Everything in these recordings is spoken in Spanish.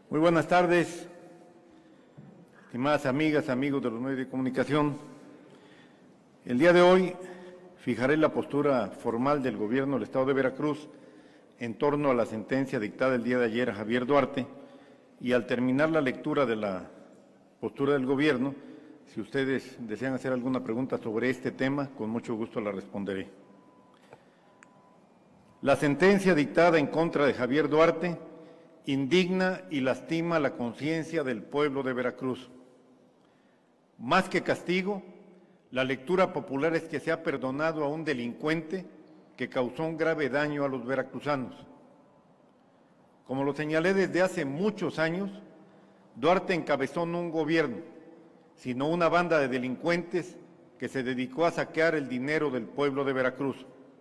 Muy buenas tardes, estimadas amigas, amigos de los medios de comunicación. El día de hoy fijaré la postura formal del Gobierno del Estado de Veracruz en torno a la sentencia dictada el día de ayer a Javier Duarte, y al terminar la lectura de la postura del Gobierno, si ustedes desean hacer alguna pregunta sobre este tema, con mucho gusto la responderé. La sentencia dictada en contra de Javier Duarte indigna y lastima la conciencia del pueblo de Veracruz. Más que castigo, la lectura popular es que se ha perdonado a un delincuente que causó un grave daño a los veracruzanos. Como lo señalé desde hace muchos años, Duarte encabezó no un gobierno, sino una banda de delincuentes que se dedicó a saquear el dinero del pueblo de Veracruz.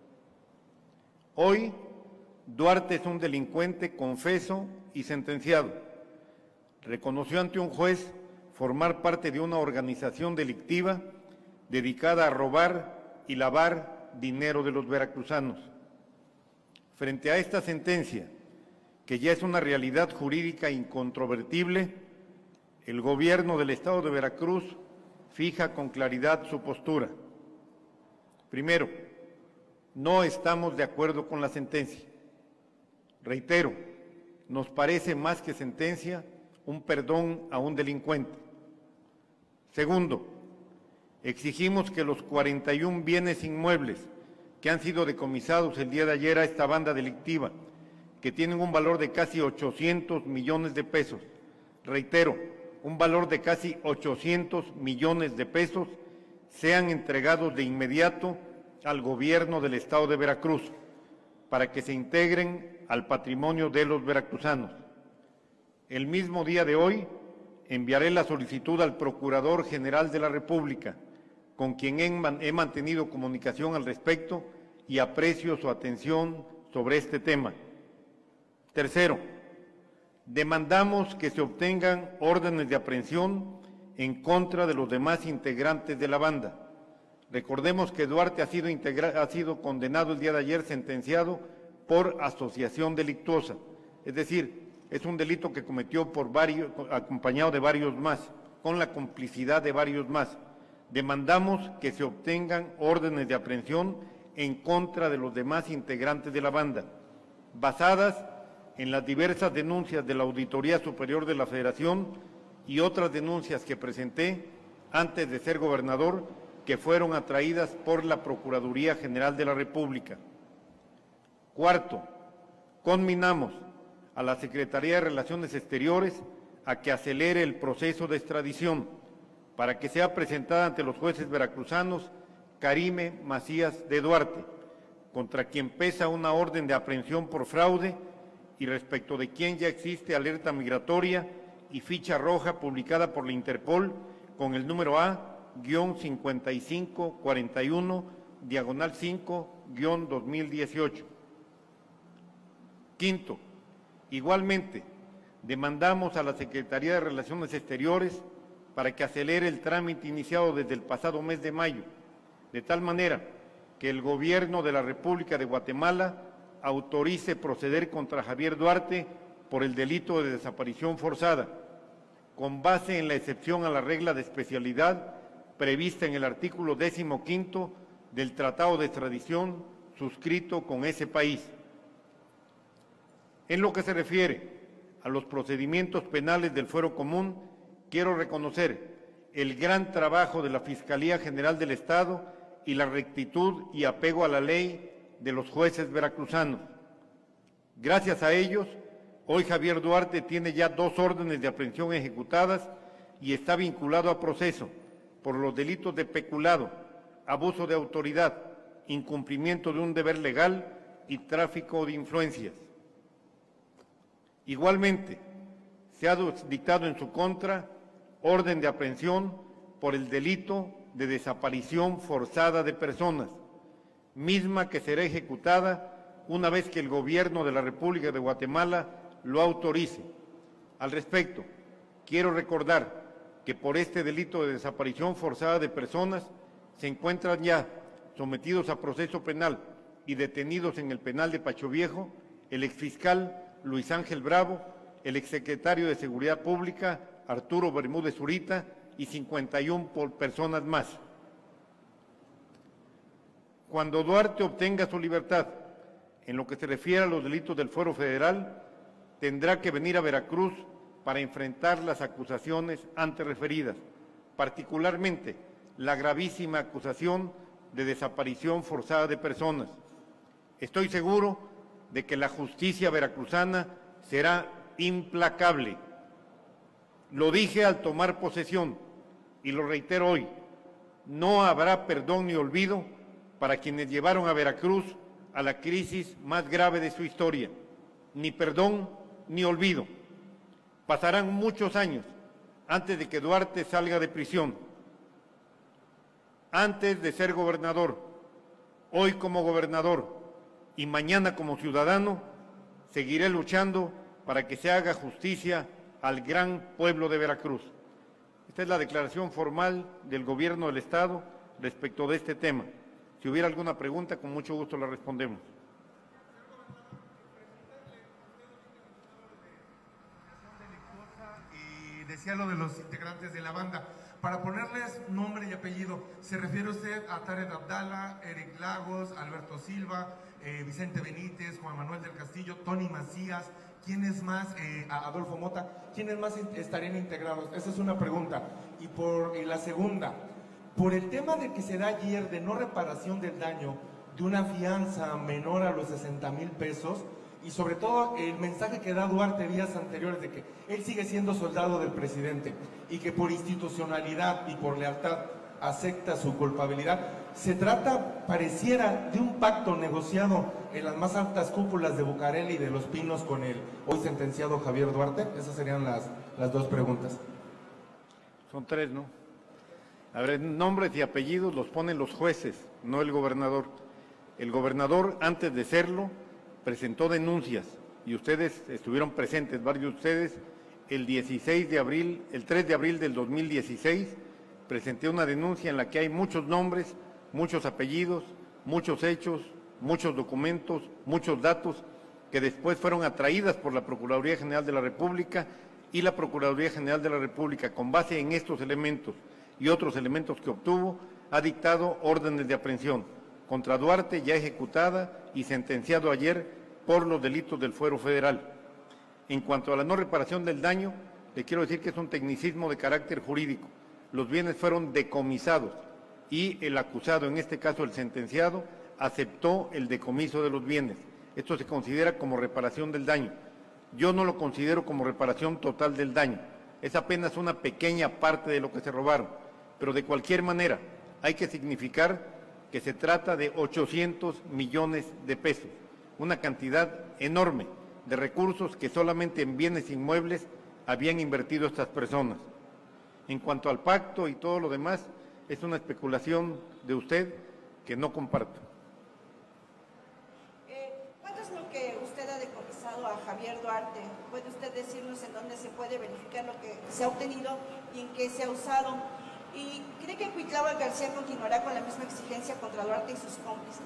Hoy, Duarte es un delincuente confeso y sentenciado. Reconoció ante un juez formar parte de una organización delictiva dedicada a robar y lavar dinero de los veracruzanos. Frente a esta sentencia, que ya es una realidad jurídica incontrovertible, el Gobierno del Estado de Veracruz fija con claridad su postura. Primero, no estamos de acuerdo con la sentencia. Reitero, nos parece más que sentencia un perdón a un delincuente. Segundo, exigimos que los 41 bienes inmuebles que han sido decomisados el día de ayer a esta banda delictiva, que tienen un valor de casi 800 millones de pesos, reitero, un valor de casi 800 millones de pesos, sean entregados de inmediato al Gobierno del Estado de Veracruz, para que se integren al patrimonio de los veracruzanos. El mismo día de hoy enviaré la solicitud al Procurador General de la República, con quien he mantenido comunicación al respecto y aprecio su atención sobre este tema. Tercero, demandamos que se obtengan órdenes de aprehensión en contra de los demás integrantes de la banda. Recordemos que Duarte ha sido condenado el día de ayer, sentenciado por asociación delictuosa, es decir, es un delito que cometió acompañado de varios más, con la complicidad de varios más. Demandamos que se obtengan órdenes de aprehensión en contra de los demás integrantes de la banda, basadas en las diversas denuncias de la Auditoría Superior de la Federación y otras denuncias que presenté antes de ser gobernador, que fueron atraídas por la Procuraduría General de la República. Cuarto, conminamos a la Secretaría de Relaciones Exteriores a que acelere el proceso de extradición para que sea presentada ante los jueces veracruzanos Karime Macías de Duarte, contra quien pesa una orden de aprehensión por fraude y respecto de quien ya existe alerta migratoria y ficha roja publicada por la Interpol con el número A-5541-5-2018. Quinto, igualmente, demandamos a la Secretaría de Relaciones Exteriores para que acelere el trámite iniciado desde el pasado mes de mayo, de tal manera que el Gobierno de la República de Guatemala autorice proceder contra Javier Duarte por el delito de desaparición forzada, con base en la excepción a la regla de especialidad prevista en el artículo 15 del Tratado de Extradición suscrito con ese país. En lo que se refiere a los procedimientos penales del Fuero Común, quiero reconocer el gran trabajo de la Fiscalía General del Estado y la rectitud y apego a la ley de los jueces veracruzanos. Gracias a ellos, hoy Javier Duarte tiene ya 2 órdenes de aprehensión ejecutadas y está vinculado a proceso por los delitos de peculado, abuso de autoridad, incumplimiento de un deber legal y tráfico de influencias. Igualmente, se ha dictado en su contra orden de aprehensión por el delito de desaparición forzada de personas, misma que será ejecutada una vez que el Gobierno de la República de Guatemala lo autorice. Al respecto, quiero recordar que por este delito de desaparición forzada de personas se encuentran ya sometidos a proceso penal y detenidos en el penal de Pacho Viejo el exfiscal Luis Ángel Bravo el exsecretario de Seguridad Pública, Arturo Bermúdez Zurita, y 51 personas más. Cuando Duarte obtenga su libertad, en lo que se refiere a los delitos del Fuero Federal, tendrá que venir a Veracruz para enfrentar las acusaciones antes referidas, particularmente la gravísima acusación de desaparición forzada de personas. Estoy seguro de que la justicia veracruzana será implacable. Lo dije al tomar posesión y lo reitero hoy: no habrá perdón ni olvido para quienes llevaron a Veracruz a la crisis más grave de su historia. Ni perdón ni olvido. Pasarán muchos años antes de que Duarte salga de prisión. Antes de ser gobernador, hoy como gobernador y mañana como ciudadano, seguiré luchando para que se haga justicia al gran pueblo de Veracruz. Esta es la declaración formal del Gobierno del Estado respecto de este tema. Si hubiera alguna pregunta, con mucho gusto la respondemos. Y decía lo de los integrantes de la banda. Para ponerles nombre y apellido, ¿se refiere usted a Tarek Abdala, Eric Lagos, Alberto Silva, Vicente Benítez, Juan Manuel del Castillo, Tony Macías? ¿Quiénes más? Adolfo Mota. ¿Quiénes más estarían integrados? Esa es una pregunta. Y la segunda, por el tema de que se da ayer de no reparación del daño, de una fianza menor a los 60,000 pesos, y sobre todo el mensaje que da Duarte días anteriores de que él sigue siendo soldado del presidente y que por institucionalidad y por lealtad acepta su culpabilidad, se trata, pareciera, de un pacto negociado en las más altas cúpulas de Bucareli y de Los Pinos con el hoy sentenciado Javier Duarte. Esas serían las dos preguntas. Son tres, ¿no? A ver, nombres y apellidos los ponen los jueces, no el gobernador. El gobernador, antes de serlo, presentó denuncias y ustedes estuvieron presentes, varios de ustedes, el 3 de abril del 2016, presenté una denuncia en la que hay muchos nombres, muchos apellidos, muchos hechos, muchos documentos, muchos datos que después fueron atraídas por la Procuraduría General de la República, y la Procuraduría General de la República, con base en estos elementos y otros elementos que obtuvo, ha dictado órdenes de aprehensión contra Duarte, ya ejecutada y sentenciado ayer por los delitos del Fuero Federal. En cuanto a la no reparación del daño, le quiero decir que es un tecnicismo de carácter jurídico. Los bienes fueron decomisados y el acusado, en este caso el sentenciado, aceptó el decomiso de los bienes. Esto se considera como reparación del daño. Yo no lo considero como reparación total del daño. Es apenas una pequeña parte de lo que se robaron. Pero de cualquier manera, hay que significar que se trata de 800 millones de pesos, una cantidad enorme de recursos que solamente en bienes inmuebles habían invertido estas personas. En cuanto al pacto y todo lo demás, es una especulación de usted que no comparto. ¿Cuánto es lo que usted ha decomisado a Javier Duarte? ¿Puede usted decirnos en dónde se puede verificar lo que se ha obtenido y en qué se ha usado? ¿Y cree que Cuitláhuac García continuará con la misma exigencia contra Duarte y sus cómplices?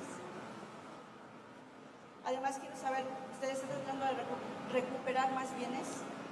Además, quiero saber, ¿ustedes están tratando de recuperar más bienes?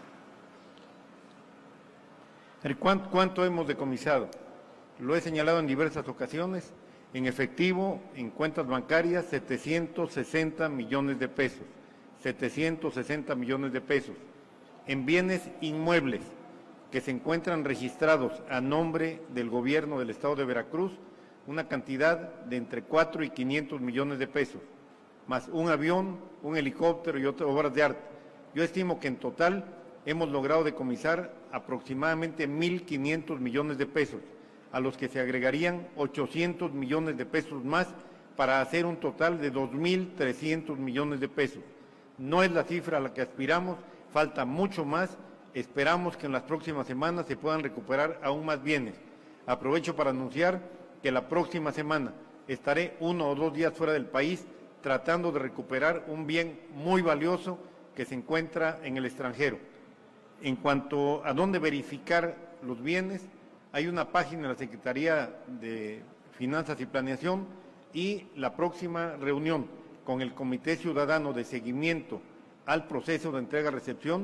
¿Cuánto hemos decomisado? Lo he señalado en diversas ocasiones. En efectivo, en cuentas bancarias, 760 millones de pesos. 760 millones de pesos. En bienes inmuebles que se encuentran registrados a nombre del gobierno del Estado de Veracruz, una cantidad de entre 4 y 500 millones de pesos, más un avión, un helicóptero y otras obras de arte. Yo estimo que en total hemos logrado decomisar aproximadamente 1.500 millones de pesos, a los que se agregarían 800 millones de pesos más para hacer un total de 2.300 millones de pesos. No es la cifra a la que aspiramos, falta mucho más. Esperamos que en las próximas semanas se puedan recuperar aún más bienes. Aprovecho para anunciar que la próxima semana estaré 1 o 2 días fuera del país tratando de recuperar un bien muy valioso que se encuentra en el extranjero. En cuanto a dónde verificar los bienes, hay una página de la Secretaría de Finanzas y Planeación, y la próxima reunión con el Comité Ciudadano de Seguimiento al proceso de entrega-recepción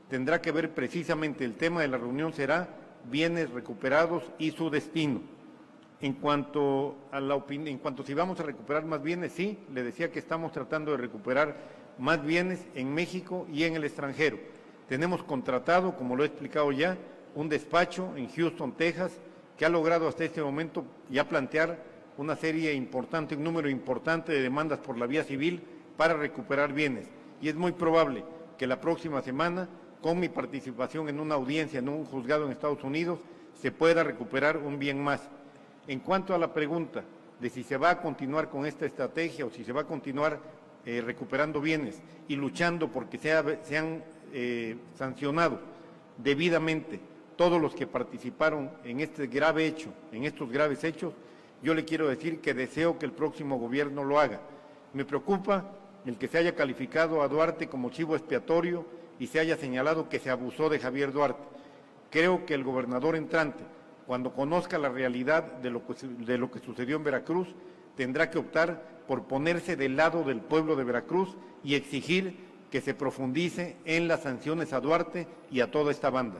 tendrá que ver precisamente, el tema de la reunión será bienes recuperados y su destino. En cuanto si vamos a recuperar más bienes, sí, le decía que estamos tratando de recuperar más bienes en México y en el extranjero. Tenemos contratado, como lo he explicado ya, un despacho en Houston, Texas, que ha logrado hasta este momento ya plantear una serie importante, un número importante de demandas por la vía civil para recuperar bienes. Y es muy probable que la próxima semana, con mi participación en una audiencia en un juzgado en Estados Unidos, se pueda recuperar un bien más. En cuanto a la pregunta de si se va a continuar con esta estrategia o si se va a continuar recuperando bienes y luchando porque sean sancionados debidamente todos los que participaron en este grave hecho, en estos graves hechos, yo le quiero decir que deseo que el próximo gobierno lo haga. Me preocupa el que se haya calificado a Duarte como chivo expiatorio y se haya señalado que se abusó de Javier Duarte. Creo que el gobernador entrante, cuando conozca la realidad de lo que sucedió en Veracruz, tendrá que optar por ponerse del lado del pueblo de Veracruz y exigir que se profundice en las sanciones a Duarte y a toda esta banda.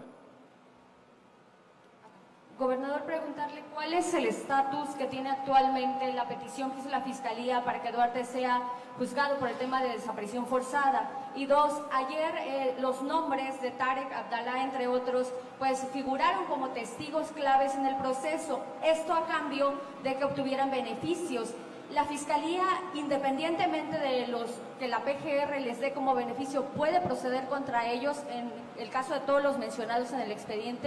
Gobernador, preguntarle cuál es el estatus que tiene actualmente la petición que hizo la Fiscalía para que Duarte sea juzgado por el tema de desaparición forzada. Y dos, ayer los nombres de Tarek Abdalá, entre otros, pues figuraron como testigos claves en el proceso. Esto a cambio de que obtuvieran beneficios. La Fiscalía, independientemente de los que la PGR les dé como beneficio, ¿puede proceder contra ellos en el caso de todos los mencionados en el expediente?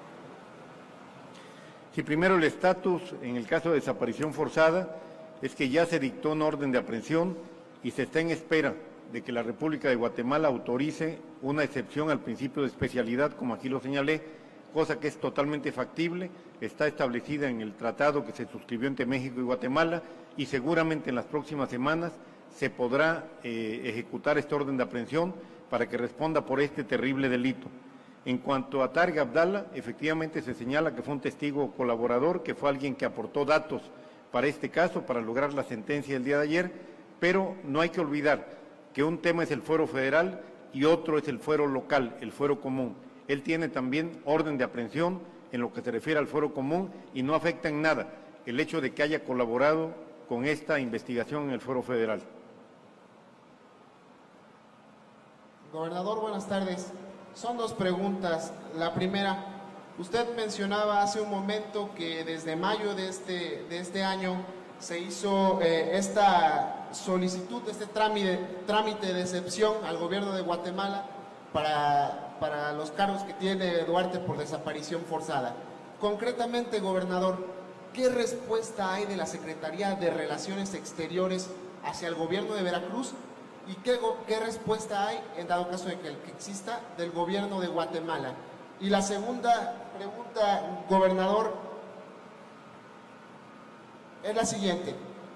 Sí, primero el estatus en el caso de desaparición forzada es que ya se dictó una orden de aprehensión y se está en espera de que la República de Guatemala autorice una excepción al principio de especialidad, como aquí lo señalé, cosa que es totalmente factible, está establecida en el tratado que se suscribió entre México y Guatemala y seguramente en las próximas semanas se podrá ejecutar esta orden de aprehensión para que responda por este terrible delito. En cuanto a Tarek Abdalá, efectivamente se señala que fue un testigo colaborador, que fue alguien que aportó datos para este caso, para lograr la sentencia del día de ayer, pero no hay que olvidar que un tema es el fuero federal y otro es el fuero local, el fuero común. Él tiene también orden de aprehensión en lo que se refiere al fuero común y no afecta en nada el hecho de que haya colaborado con esta investigación en el fuero federal. Gobernador, buenas tardes. Son dos preguntas. La primera, usted mencionaba hace un momento que desde mayo de este año se hizo esta solicitud, este trámite de excepción al gobierno de Guatemala para los cargos que tiene Duarte por desaparición forzada. Concretamente, gobernador, ¿qué respuesta hay de la Secretaría de Relaciones Exteriores hacia el gobierno de Veracruz? ¿Y qué respuesta hay, en dado caso de que exista, del gobierno de Guatemala? Y la segunda pregunta, gobernador, es la siguiente.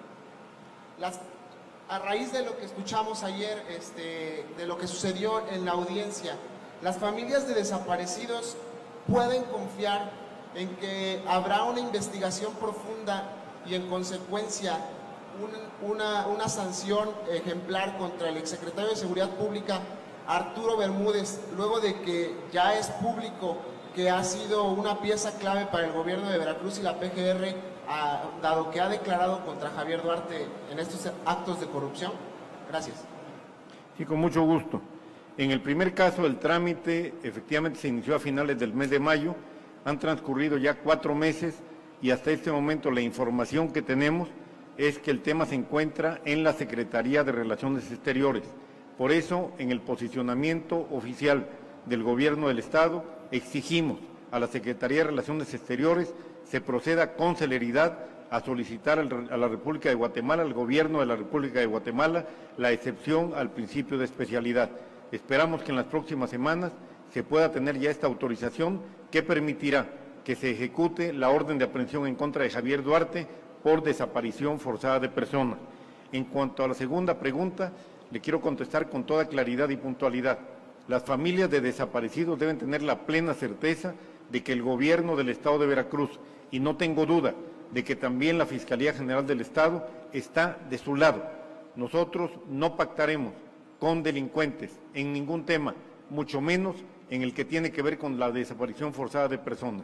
A raíz de lo que escuchamos ayer, de lo que sucedió en la audiencia, ¿las familias de desaparecidos pueden confiar en que habrá una investigación profunda y en consecuencia una sanción ejemplar contra el exsecretario de Seguridad Pública, Arturo Bermúdez, luego de que ya es público que ha sido una pieza clave para el gobierno de Veracruz y la PGR, dado que ha declarado contra Javier Duarte en estos actos de corrupción? Gracias. Sí, con mucho gusto. En el primer caso, el trámite efectivamente se inició a finales del mes de mayo, han transcurrido ya 4 meses y hasta este momento la información que tenemos es que el tema se encuentra en la Secretaría de Relaciones Exteriores. Por eso, en el posicionamiento oficial del Gobierno del Estado, exigimos a la Secretaría de Relaciones Exteriores se proceda con celeridad a solicitar a la República de Guatemala, al Gobierno de la República de Guatemala, la excepción al principio de especialidad. Esperamos que en las próximas semanas se pueda tener ya esta autorización que permitirá que se ejecute la orden de aprehensión en contra de Javier Duarte por desaparición forzada de personas. En cuanto a la segunda pregunta, le quiero contestar con toda claridad y puntualidad. Las familias de desaparecidos deben tener la plena certeza de que el gobierno del Estado de Veracruz, y no tengo duda de que también la Fiscalía General del Estado, está de su lado. Nosotros no pactaremos con delincuentes en ningún tema, mucho menos en el que tiene que ver con la desaparición forzada de personas.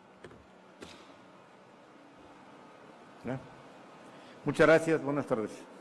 ¿Ya? Muchas gracias, buenas tardes.